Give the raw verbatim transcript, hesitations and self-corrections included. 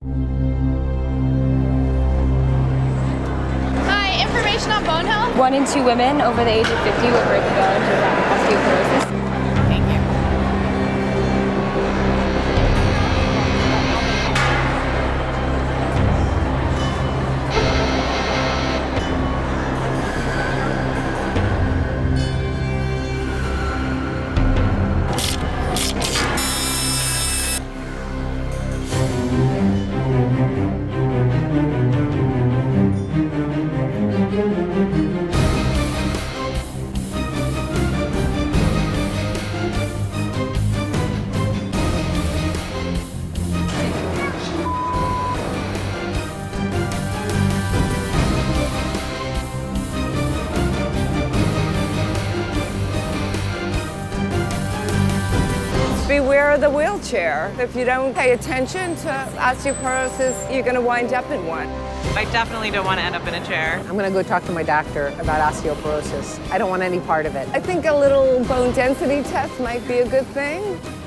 Hi, information on bone health? One in two women over the age of fifty with broken bones or osteoporosis. Thank you. Beware of the wheelchair. If you don't pay attention to osteoporosis, you're going to wind up in one. I definitely don't want to end up in a chair. I'm going to go talk to my doctor about osteoporosis. I don't want any part of it. I think a little bone density test might be a good thing.